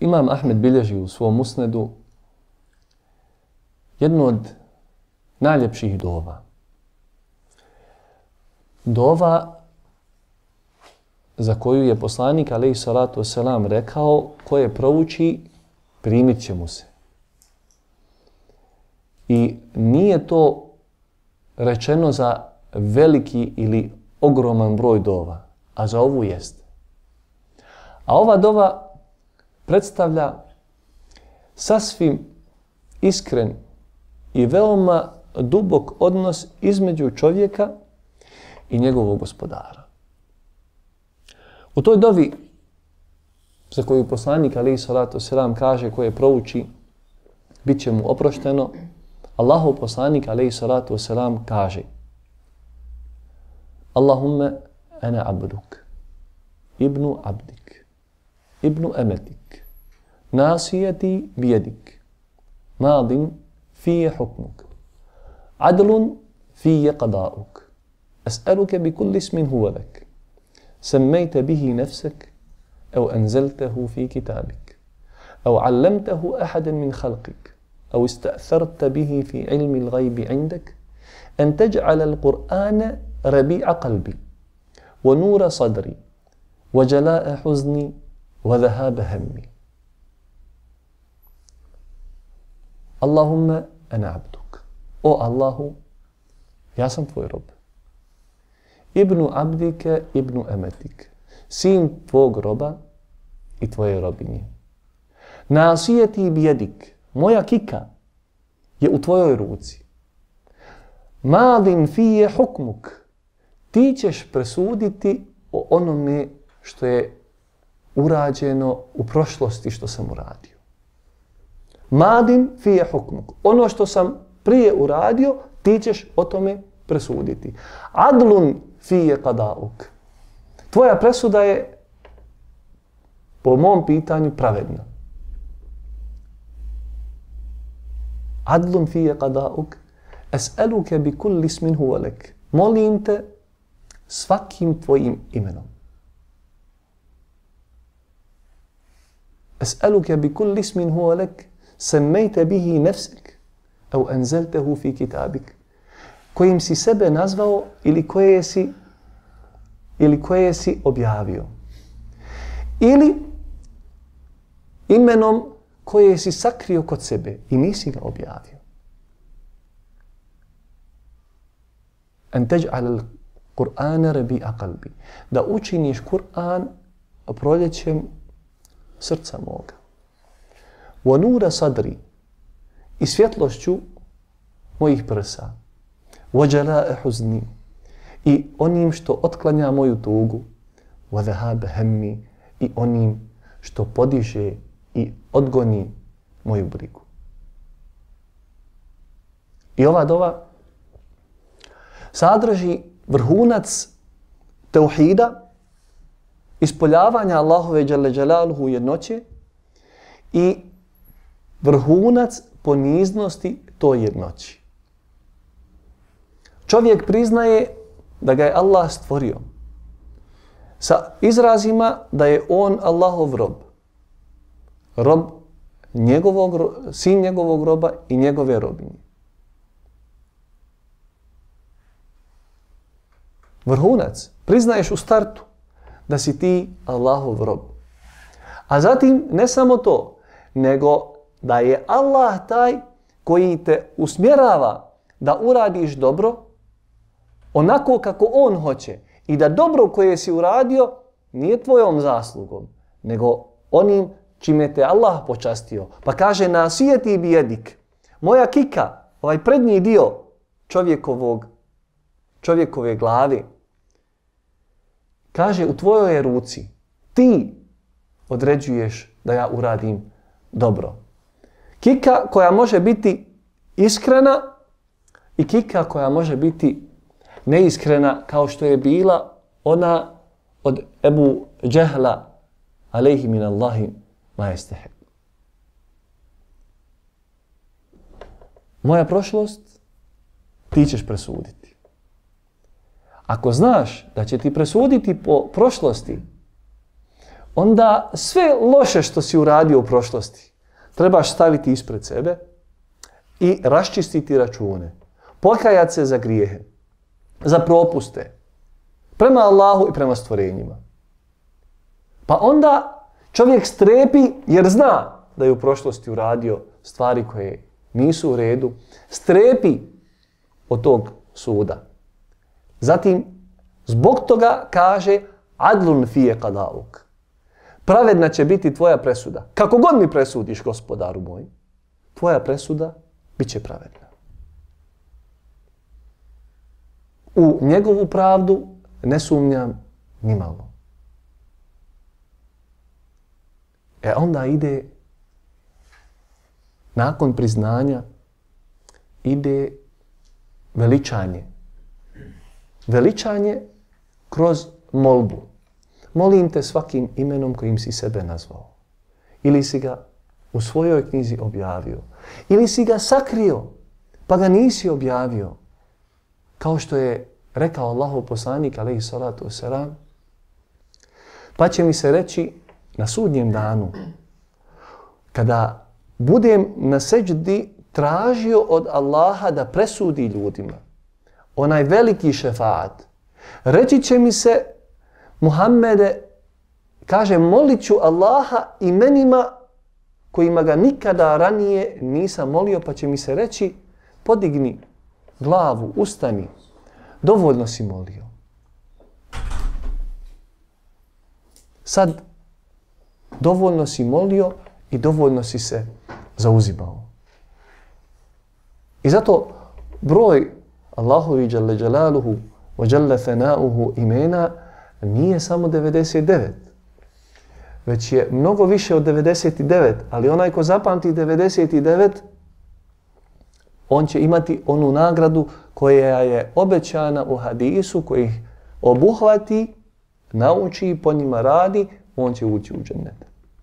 Imam Ahmed bilježi u svom musnedu jednu od najljepših dova. Dova za koju je poslanik alejhi salatu vesselam rekao ko je prouči primit će mu se. I nije to rečeno za veliki ili ogroman broj dova, a za ovu jeste. A ova dova predstavlja sasvim iskren i veoma dubok odnos između čovjeka i njegovog gospodara. U toj dovi za koju poslanik alejhi salatu vesselam kaže ko je prouči bit će mu oprošteno, Allahov poslanik alejhi salatu vesselam kaže: Allahumma ana abduk, ibnu abdik, ibnu emetik, nasijeti bijedik, madin fije hukmuk, adlun fije qadauk, es'aluke bi kulli ismin huwa lak, سميت به نفسك أو أنزلته في كتابك أو علمته أحدا من خلقك أو استأثرت به في علم الغيب عندك أن تجعل القرآن ربيع قلبي ونور صدري وجلاء حزني وذهاب همي. اللهم أنا عبدك. O Allahu, ja sam tvoj rob. Ibnu abdike, ibnu emetik. Sin tvog roba i tvoje robinje. Nasijeti bijedik. Moja kika je u tvojoj ruci. Madin fije hukmuk. Ti ćeš presuditi o onome što je urađeno u prošlosti što sam uradio. Madin fije hukmuk. Ono što sam prije uradio, ti ćeš o tome presuditi. Adlun fije qadauk. Tvoja presuda je po mom pitanju pravedna. Adlun fije qadauk. Es'aluke bi kulli ismin huwa lak. Molim te svakim tvojim imenom. Es'aluke bi kulli ismin huwa lak. Semmejte bihi nefsek. Au enzeltehu fi kitabik. Kojim si sebe nazvao ili koje si objavio. Ili imenom koje si sakrio kod sebe i nisi ga objavio. An taj'al al-Qur'ana rabi'a qalbi. Da učiniš Kur'an proljećem srca moga. Wa nura sadri. I svjetlošću mojih prsa. وَجَلَاءَ حُزْنِي. I onim što otklanja moju tugu, وَذَهَابَ هَمِّي. i onim što podiže i odgoni moju brigu. I ova dova sadrži vrhunac tauhida, ispoljavanja Allahove dželle dželaluhu jednoće i vrhunac poniznosti toj jednoći. Čovjek priznaje da ga je Allah stvorio sa izrazima da je on Allahov rob. Rob sin njegovog roba i njegove robinje. Vrhunac. Priznaješ u startu da si ti Allahov rob. A zatim ne samo to, nego da je Allah taj koji te usmjerava da uradiš dobro onako kako on hoće i da dobro koje si uradio nije tvojom zaslugom, nego onim čime te Allah počastio. Pa kaže nasijeti bijedik. Moja kika, ovaj prednji dio čovjekove glave, kaže u tvojoj je ruci. Ti određuješ da ja uradim dobro. Kika koja može biti iskrena i kika koja može biti neiskrena kao što je bila ona od Ebu Džehla alejhi min Allahi ma yastahik. Moja prošlost ti ćeš presuditi. Ako znaš da će ti presuditi po prošlosti onda sve loše što si uradio u prošlosti trebaš staviti ispred sebe i raščistiti račune. Pokajati se za grijehe, za propuste, prema Allahu i prema stvorenjima. Pa onda čovjek strepi jer zna da je u prošlosti uradio stvari koje nisu u redu, strepi od tog suda. Zatim, zbog toga kaže adlun fije qadauk. Pravedna će biti tvoja presuda. Kako god mi presudiš, gospodaru moj, tvoja presuda bit će pravedna. U njegovu pravdu ne sumnjam nimalo. Onda ide, nakon priznanja, ide veličanje. Veličanje kroz molbu. Molim te svakim imenom kojim si sebe nazvao. Ili si ga u svojoj knjizi objavio. Ili si ga sakrio, pa ga nisi objavio. Kao što je rekao Allahov poslanik, alejhi salatu vesselam, pa će mi se reći na sudnjem danu, kada budem na seđdi tražio od Allaha da presudi ljudima, onaj veliki šefaat, reći će mi se, Muhammede, kaže, molit ću Allaha imenima kojima ga nikada ranije nisam molio, pa će mi se reći, podigni glavu, ustani, dovoljno si molio. Sad, dovoljno si molio i dovoljno si se zauzimao. I zato broj Allahovi dželle dželaluhu wa dželle fenauhu imena nije samo 99, već je mnogo više od 99, ali onaj ko zapamti 99, on će imati onu nagradu koja je obećana u hadisu, koji ih obuhvati, nauči i po njima radi, on će ući u džennet.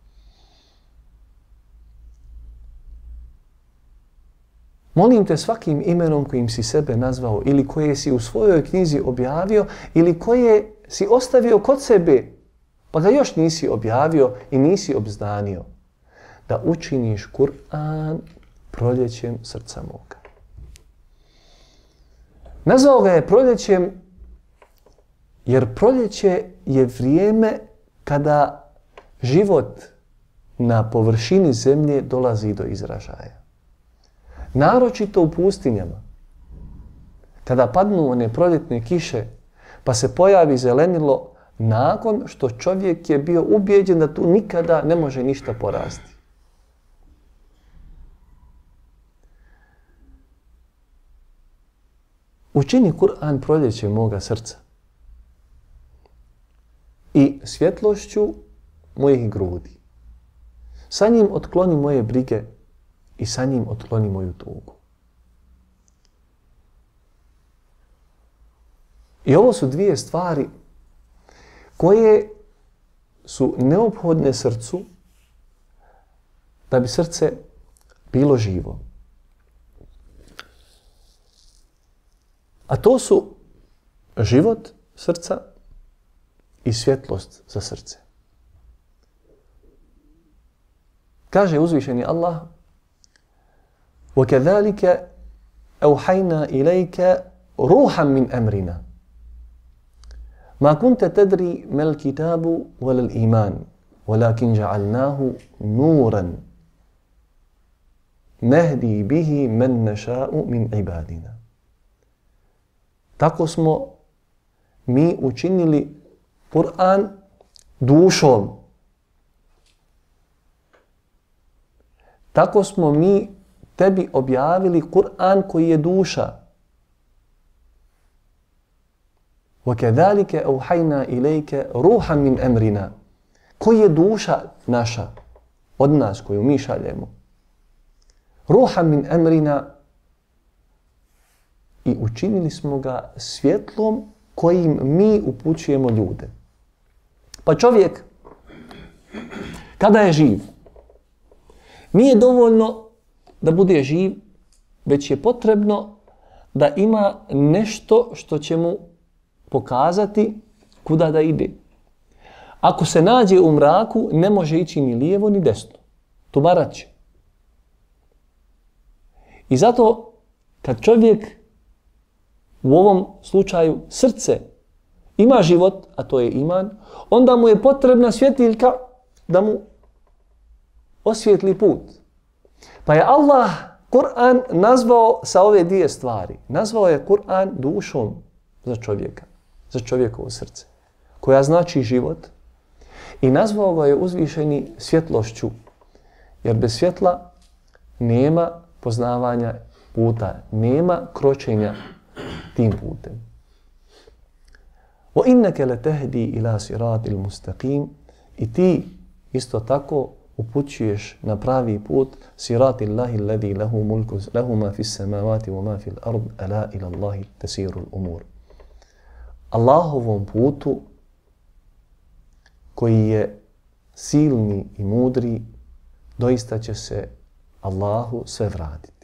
Molim te svakim imenom kojim si sebe nazvao ili koje si u svojoj knjizi objavio ili koje si ostavio kod sebe, pa ga još nisi objavio i nisi obznanio, da učiniš Kur'an proljećem srca moga. Nazvao ga je proljećem jer proljeće je vrijeme kada život na površini zemlje dolazi do izražaja. Naročito u pustinjama, kada padnu one proljetne kiše, pa se pojavi zelenilo nakon što čovjek je bio ubijeđen da tu nikada ne može ništa porasti. Učini Kur'an proljeće moga srca i svjetlošću mojih grudi. Sa njim otkloni moje brige i sa njim otkloni moju tugu. I ovo su dvije stvari koje su neophodne srcu da bi srce bilo živo. A to su život srca i svjetlost za srce. Kaže uzvišeni Allah: وَكَذَلِكَ أَوْحَيْنَا إِلَيْكَ رُوحًا مِنْ أَمْرِنَا مَا كُنْتَ تَدْرِي مَا الْكِتَابُ وَلَا الْإِيمَانُ وَلَكِنْ جَعَلْنَاهُ نُورًا نَهْدِي بِهِ مَنْ نَشَاءُ مِنْ عِبَادِنَا. Tako smo mi učinili Kur'an dušom. Tako smo mi tebi objavili Kur'an koji je duša. وَكَذَلِكَ أَوْحَيْنَا إِلَيْكَ رُوحًا مِنْ أَمْرِنَا. Koji je duša naša, od nas koju mi šaljemo. رُوحًا مِنْ أَمْرِنَا. I učinili smo ga svjetlom kojim mi upućujemo ljude. Pa čovjek, kada je živ, nije dovoljno da bude živ, već je potrebno da ima nešto što će mu pokazati kuda da ide. Ako se nađe u mraku, ne može ići ni lijevo ni desno. Tumarat će. I zato kad čovjek u ovom slučaju srce ima život, a to je iman, onda mu je potrebna svjetiljka da mu osvijetli put. Pa je Allah Kur'an nazvao sa ove dvije stvari. Nazvao je Kur'an dušom za čovjeka, za čovjekovo srce, koja znači život. I nazvao ga je uzvišeni svjetlošću, jer bez svjetla nema poznavanja puta, nema kročenja tim putem. وَإِنَّكَ لَتَهْدِي إِلَى صِرَاطِ الْمُسْتَقِيمِ I ti isto tako upućuješ na pravi put صِرَاطِ اللَّهِ الَّذِي لَهُ مَا فِي السَّمَاوَاتِ وَمَا فِي الْأَرْضِ أَلَا إِلَى اللَّهِ تَسِيرُ الْأُمُورِ Allahovom putu koji je silni i mudri, doista će se Allahu sve vratiti.